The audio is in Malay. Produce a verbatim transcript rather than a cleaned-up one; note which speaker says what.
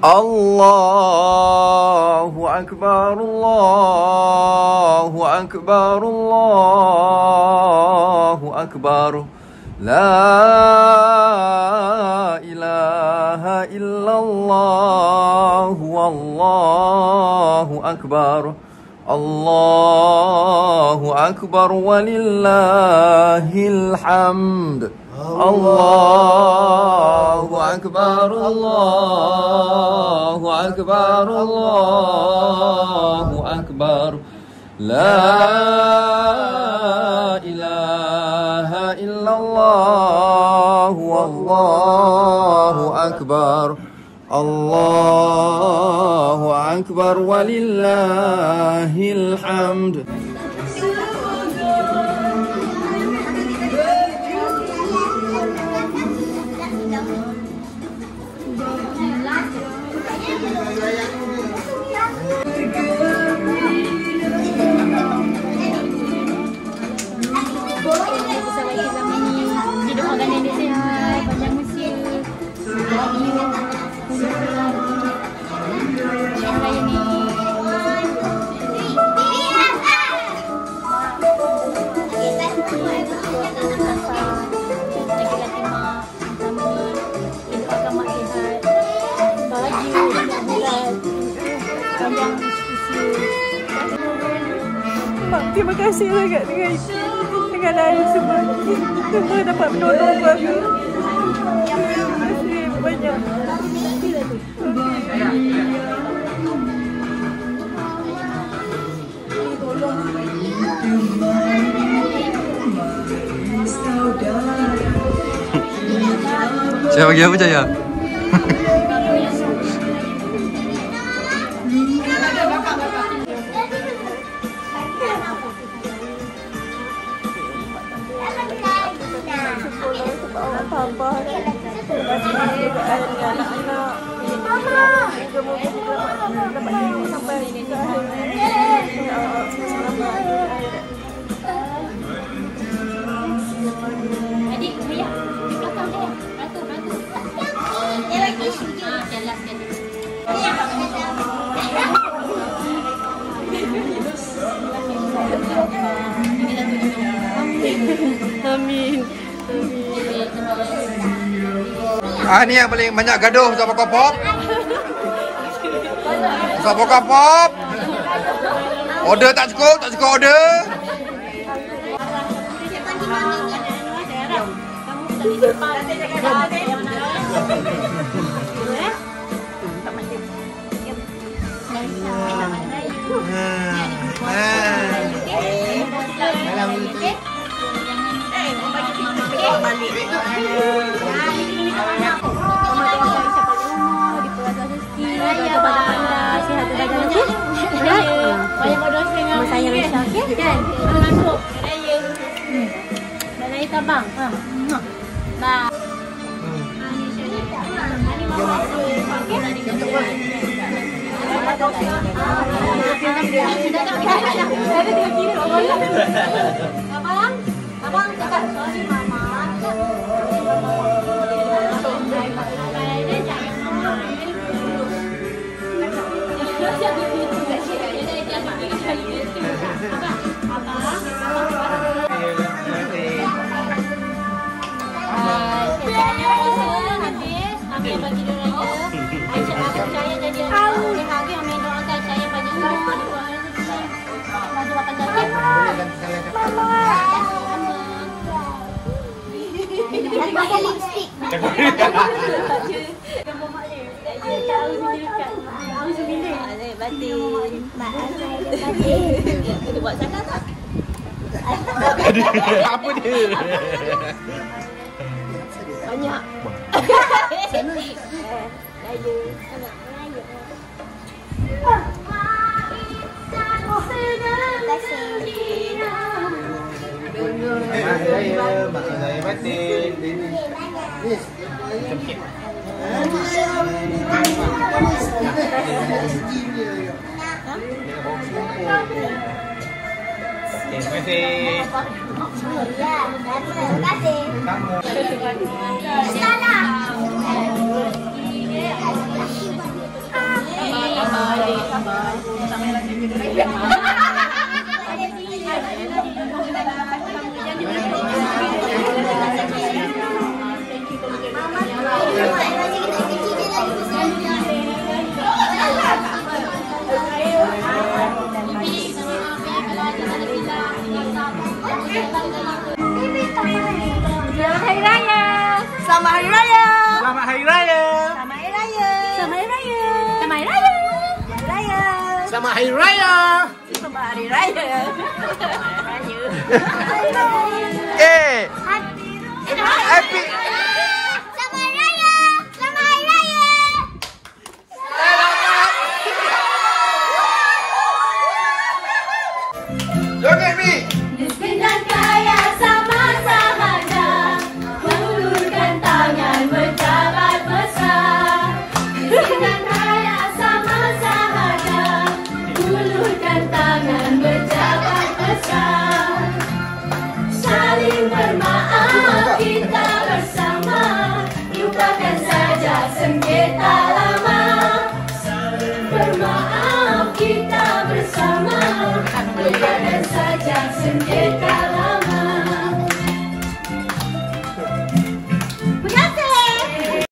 Speaker 1: Allahu Akbar, Allahu Akbar, Allahu Akbar. La ilaha illallah, wallahu akbar. Allahu akbar walillahil hamd. Allahu akbar, Allahu akbar, Allahu akbar. La ilaha illallah, wallahu akbar. Allahu akbar walillahil hamd.
Speaker 2: Terima kasih sangat dengan dengan ayah semua. Semua dapat menolong aku. Terima kasih banyak.
Speaker 1: Saya bagi apa Jaya?
Speaker 2: Tambah anak-anak semoga dapat sampai ke akhir.
Speaker 3: Adik, ayah, di belakang saya. Ratu, ratu. Dia lagi. Ah, jelas kan.
Speaker 2: Amin.
Speaker 1: Ah, ni yang paling banyak gaduh sama Pop. Sama Pop. Order tak cukup, tak cukup order.
Speaker 3: Banyak berdoa dengan saya Risha, okey? Kan? Masuk. Raya. Dan raya tabang. Ha. Nah. Ani mama. Abang, abang cakap sorry mama. Ambil bagi dia raya. Aisyah aku percaya jadi anak boleh habis ambil doakan saya pada umur maju makan sakit. Mama. Pakai lipstick. Gambar mak dia. Jauh sini dekat. Jauh sini ni. Ada batin. Mak ada batin. Kita buat sana tak?
Speaker 1: Apa dia?
Speaker 3: Banyak. Sini. Raya. Anak raya.
Speaker 4: Saya, mak saya batin. Cemkit. Terima kasih.
Speaker 3: Terima kasih.
Speaker 4: Kamu.
Speaker 3: Salam.
Speaker 2: Selamat Hari Raya.
Speaker 4: Selamat Hari Raya.
Speaker 2: Selamat Hari Raya.
Speaker 3: Selamat Hari Raya. Selamat Hari Raya.
Speaker 4: Selamat Hari Raya.
Speaker 2: Selamat Hari Raya.
Speaker 1: Eh, happy.
Speaker 3: Selamat Hari Raya. Selamat Hari Raya.
Speaker 1: Joget Mi.
Speaker 3: Miskin dan kaya sama sahaja, mengulurkan tangan berjabat mesra. Miskin dan kaya sama sahaja, ulurkan tangan berjabat mesra. Saling bermaaf kita bersama, lupakan saja sengketa lama. Bermaaf kita bersama, lupakan saja sengketa.